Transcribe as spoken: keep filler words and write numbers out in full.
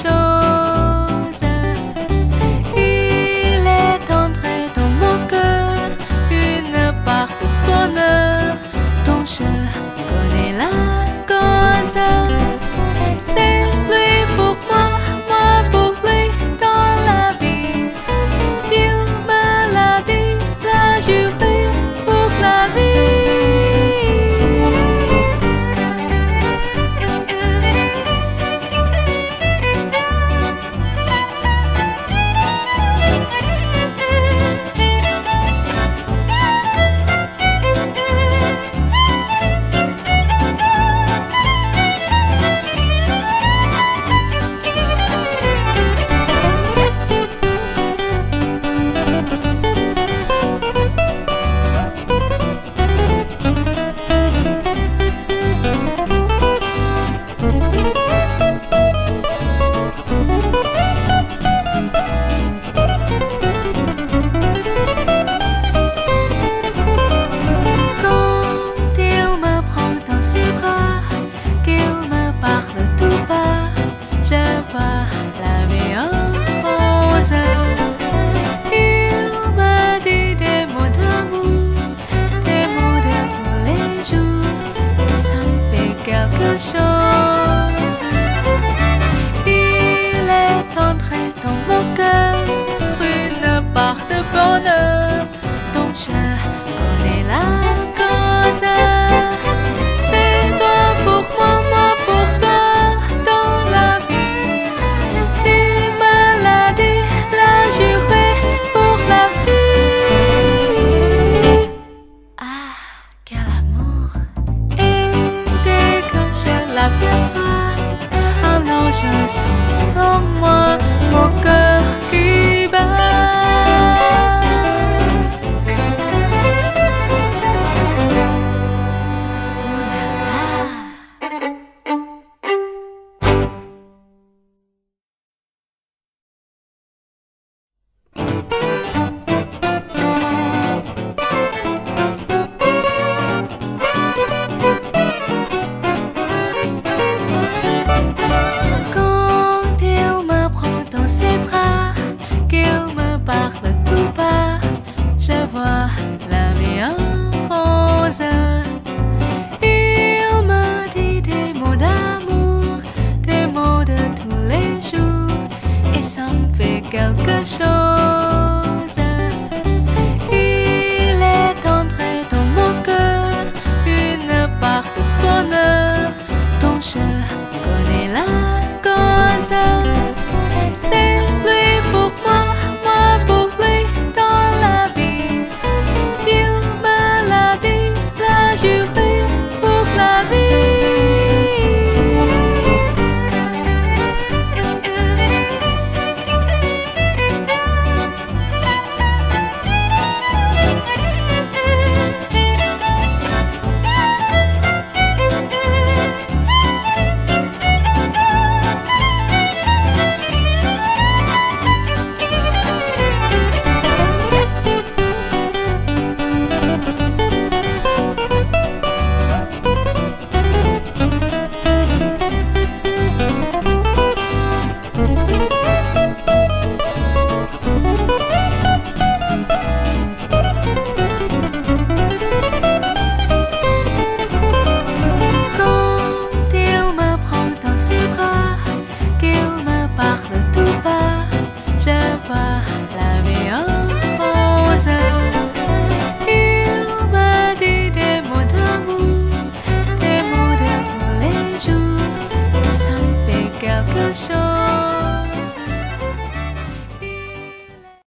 chose. Il est entré dans mon cœur une part de bonheur dont je connais la cause. C'est lui pour moi, moi pour lui dans la vie. Il me l'a dit, l'a juré pour la vie. Il me dit des mots d'amour, des mots de tous les jours, et ça me fait quelque chose. Il est entré dans mon cœur une part de bonheur dont je connais la cause. C'est toi pour moi, moi pour toi dans la vie. Tu me l'as dit, l'as juré pour la vie. Ah, quel amour! Et dès que je l'aperçois, alors je sens en moi mon cœur qui bat. La vie en rose. Il me dit des mots d'amour, des mots de tous les jours, et ça me fait quelque chose.